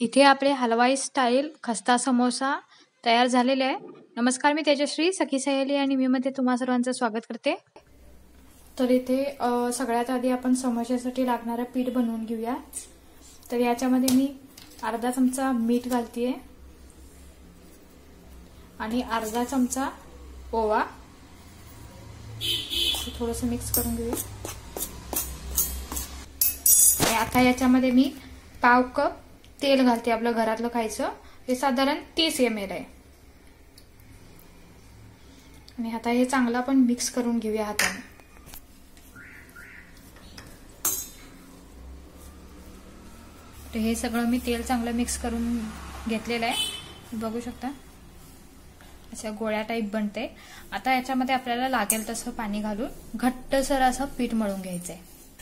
इथे आपले हलवाई स्टाईल खस्ता समोसा तयार झालेले आहे। नमस्कार, मी तेजश्री सखी सहेली आणि मी मध्ये तुम्हा सर्वांचं स्वागत करते। तर इथे सगळ्यात आधी आपण समोशासाठी लागणारे पीठ बनवून घेऊया। तर याच्यामध्ये मी अर्धा चमचा मीठ घालतेय आणि अर्धा चमचा ओवा थोडंसं मिक्स करून घेऊया। आणि आता याच्यामध्ये मी पाव कप तेल घालते, आपलं घरातलं खायचं, हे साधारण 30 ml आहे। आणि आता हे चांगलं आपण मिक्स करून घेऊया हाताने। तर हे सगळं मी तेल चांगलं मिक्स करून घेतलेलं आहे, बघू शकता अशा गोळ्या टाइप बनते। आता याच्यामध्ये आपल्याला लागेल तसं पाणी घालून घट्टसर असं पीठ मळून घ्यायचंय।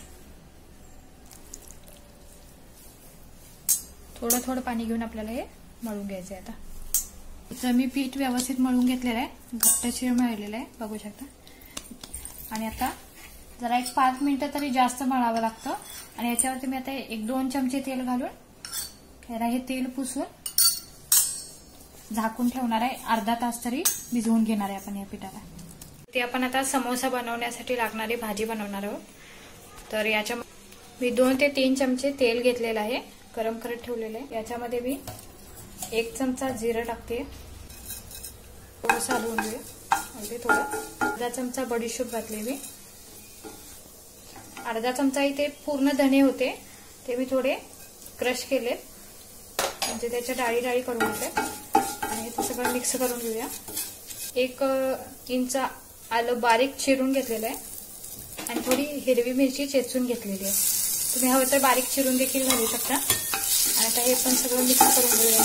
थोडं थोडं पाणी घेऊन आपल्याला हे मळून घ्यायचंय। आता तर मी पीठ व्यवस्थित मळून घेतलेलं आहे, घट्टशीर मळलेलं आहे, बघू शकता। आणि आता जरा 5 मिनिटं तरी जास्त मळावं लागतं। आणि याच्यावरती मी आता 1-2 चमचे तेल घालून याला हे तेल पुसून झाकून ठेवणार आहे। अर्धा तास तरी भिजवून घेणार आहे आपण या पिठाला। ते आपण आता समोसा बनवण्यासाठी लागणारी भाजी बनवणार आहोत। तर याच्या मी 2 ते 3 चमचे तेल घेतलेलं आहे, गरम करत ठेवलेलं आहे। याच्यामध्ये मी 1 चमचा जिरं टाकते, थोडंसं हलवून घेऊया। अगदी थोडं अर्धा चमचा बडीशेप घातले मी, अर्धा चमचा इथे पूर्ण धने होते ते मी थोडे क्रश केले, म्हणजे त्याच्या डाळी डाळी करून घेतले। आणि हे सगळं मिक्स करून घेऊया। 1 इंच आलं बारीक चिरून घेतलेलं आहे आणि थोडी हिरवी मिरची चेचून घेतलेली आहे, तुम्ही हवं तर बारीक चिरून देखील घालू शकता। आणि आता हे पण सगळं मिक्स करून घेऊया।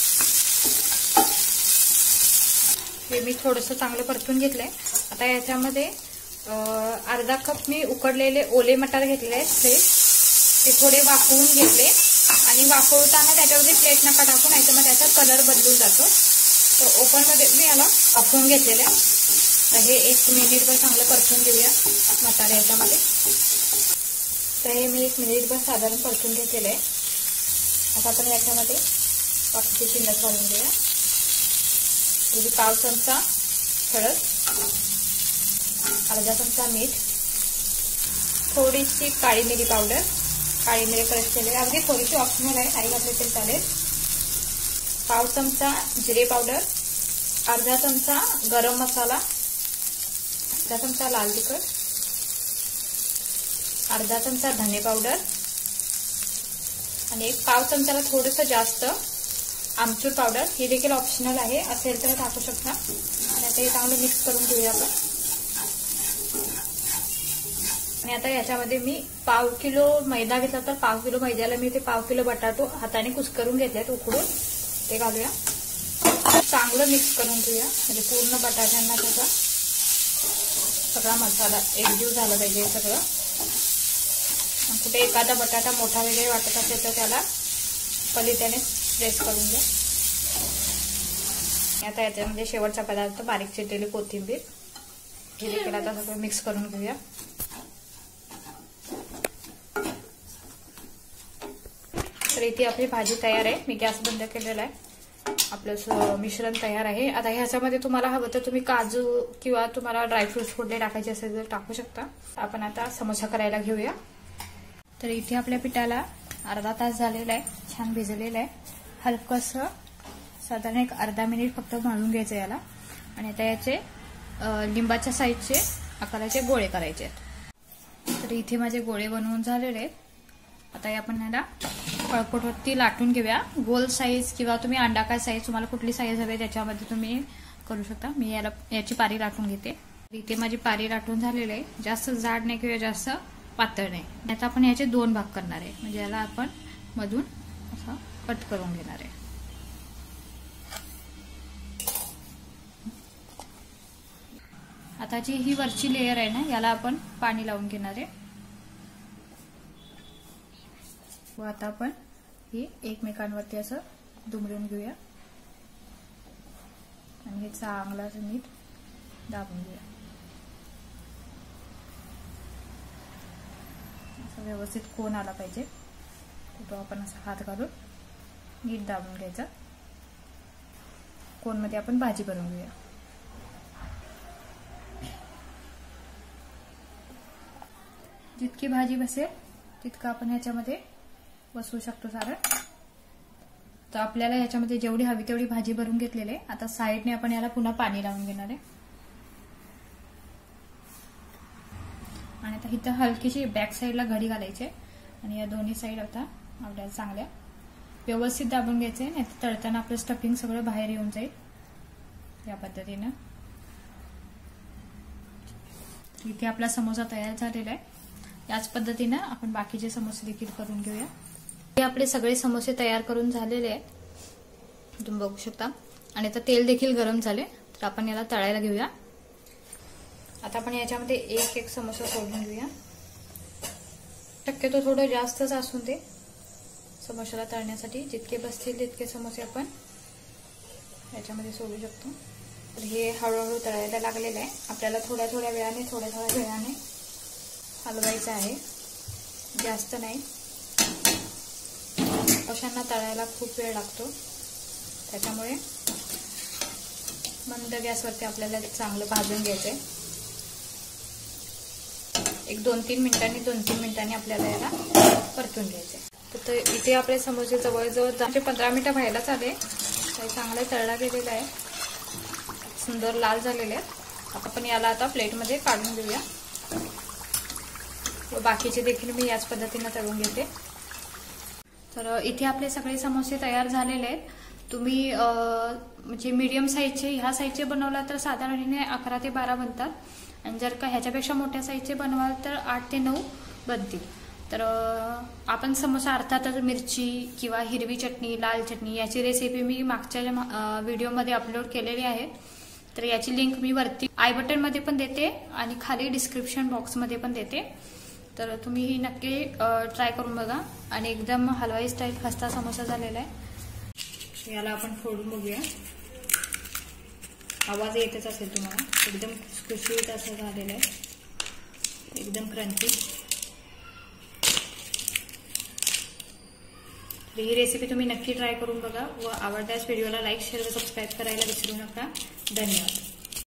हे मी थोडंसं चांगलं परतून घेतलंय। आता याच्यामध्ये अर्धा कप मी उकडलेले ओले मटार घेतलेले आहेत फ्रेश, ते थोडे वाफवून घेतले। आणि वाफवताना त्याच्यावरती प्लेट नका टाकू, नाहीतर मग त्याचा कलर बदलून जातो। तर ओपन मध्ये मी याला वाफवून घेतलेलं आहे। तर हे 1 मिनिटभर चांगलं परतून घेऊया मटार याच्यामध्ये। तर हे मी 1 मिनिटभर साधारण परतून घेतलेलं आहे। आता आपण याच्यामध्ये बाकीची शिल्लक घालून घेऊया। म्हणजे पाव चमचा हळद, अर्धा चमचा मीठ, थोडीशी काळी मिरी पावडर, काळी मिरी क्रश केलेली, अगदी थोडीशी ऑप्शनल आहे, नाही घातली तरी चालेल। पाव चमचा जिरे पावडर, अर्धा चमचा गरम मसाला, अर्धा चमचा लाल तिखट, अर्धा चमचा धने पावडर आणि 1 पाव चमचाला थोडंसं जास्त आमचूर पावडर, ही देखील ऑप्शनल आहे, असेल तर टाकू शकता। आणि आता हे चांगलं मिक्स करून घेऊया आपण। आणि आता याच्यामध्ये मी पाव किलो मैदा घेतला, तर पाव किलो मैद्याला मी ते पाव किलो बटाटो हाताने कुस्करून घेतलेत उकडून, ते घालूया। चांगलं मिक्स करून घेऊया, म्हणजे पूर्ण बटाट्यांना त्याचा सगळा मसाला एकजीव झाला पाहिजे सगळं। कुठे एखादा बटाटा मोठा वगैरे वाटत असेल तर त्याला पलित्याने प्रेस करून घ्या। आता याच्यामध्ये शेवटचा पदार्थ बारीक चिरलेली कोथिंबीर, हे देखील आता सगळं मिक्स करून घेऊया। तर इथे आपली भाजी तयार आहे, मी गॅस बंद केलेला आहे। आपलं मिश्रण तयार आहे। आता ह्याच्यामध्ये तुम्हाला हवं तर तुम्ही काजू किंवा तुम्हाला ड्रायफ्रुट्स कुठले टाकायचे असेल तर टाकू शकता। आपण आता समोसा करायला घेऊया। तर इथे आपल्या पिठाला अर्धा तास झालेला आहे, छान भिजलेलं आहे। हलकंसं साधारण 1 अर्धा मिनिट फक्त मळून घ्यायचं याला। आणि आता याचे लिंबाच्या साईजचे आकाराचे गोळे करायचे आहेत। तर इथे माझे गोळे बनवून झालेले आहेत। आता आपण याला पळपुटवरती लाटून घेऊया, गोल साईज किंवा तुम्ही अंडाकार साईज, तुम्हाला कुठली साईज हवी त्याच्यामध्ये तुम्ही करू शकता। मी याची पारी लाटून घेते। इथे माझी पारी लाटून झालेली आहे, जास्त जाड नाही किंवा जास्त पातळ नाही। आता आपण याचे 2 भाग करणार आहे, म्हणजे याला आपण मधून असं कट करून घेणार आहे। आता जी ही वरची लेयर आहे ना, याला आपण पाणी लावून घेणार आहे। व आता आपण हे एकमेकांवरती असं दुमडून घेऊया आणि हे चांगलं असं नीट दाबून घेऊया। असं व्यवस्थित कोन आला पाहिजे, तो आपण असा हात घालून नीट दाबून घ्यायचं. कोनमध्ये आपण भाजी बनवून घेऊया. जितकी भाजी बसेल तितकं आपण ह्याच्यामध्ये बसवू शकतो सारण. तर आपल्याला ह्याच्यामध्ये जेवढी हवी तेवढी भाजी भरून घेतलेली आहे. आता साईडने आपण याला पुन्हा पाणी लावून घेणार आहे. आणि आता इथं हलकीशी बॅक साईडला घडी घालायची आणि या दोन्ही साईड आता आपल्याला चांगल्या व्यवस्थित दाबून घ्यायचे, नाही तर तळताना आपलं स्टफिंग सगळं बाहेर येऊन जाईल. या पद्धतीनं इथे आपला समोसा तयार झालेला आहे. याच पद्धतीनं आपण बाकीचे समोसे देखील करून घेऊया. हे आपले सगळे समोसे तयार करून झालेले आहेत, तुम्ही बघू शकता. आणि आता तेल देखील गरम झाले, तर आपण याला तळायला घेऊया. आता आपण याच्यामध्ये एक एक समोसा सोडून घेऊया. शक्यतो थोडं जास्तच असून ते समोसाला तळण्यासाठी जितके बसतील तितके समोसे आपण याच्यामध्ये सोडू शकतो. तर हे हळूहळू तळायला लागलेलं आहे. आपल्याला थोड्या थोड्या वेळाने हलवायचं आहे, जास्त नाही. अशांना तळायला खूप वेळ लागतो, त्याच्यामुळे मंद गॅसवरती आपल्याला चांगलं भाजून घ्यायचंय. एक 2-3 मिनिटांनी आपल्याला याला परतून घ्यायचंय. तर इथे आपले समोसे जवळजवळ 10-15 मिनिटं व्हायलाच आले. चांगले तळला गेलेला आहे, सुंदर लाल झालेले आहेत. आपण याला आता प्लेटमध्ये काढून घेऊया. व बाकीचे देखील मी याच पद्धतीने तळून घेते. तर इथे आपले सगळे समोसे तयार झालेले आहेत. तुम्ही म्हणजे मीडियम साईजचे ह्या साईजचे बनवला तर साधारणपणे 11 ते 12 बनतात. आणि जर का ह्याच्यापेक्षा मोठ्या साईजचे बनवाल तर 8 ते 9 बनतील. तर आपण समोसा अर्थातच मिरची किंवा हिरवी चटणी, लाल चटणी याची रेसिपी मी मागच्या व्हिडिओमध्ये अपलोड केलेली आहे. तर याची लिंक मी वरती आय बटनमध्ये पण देते आणि खाली डिस्क्रिप्शन बॉक्समध्ये पण देते. तर तुम्ही ही नक्की ट्राय करून बघा. आणि एकदम हलवाई स्टाईल खस्ता समोसा झालेला आहे. याला आपण फोडून बघूया. आवाज येतच असेल तुम्हाला. एकदम खुसखुशीत असं झालेलं आहे, एकदम क्रंची. ही रेसिपी तुम्ही नक्की ट्राय करून बघा व आवडल्यास व्हिडिओला लाईक, शेअर व सबस्क्राईब करायला विसरू नका. धन्यवाद.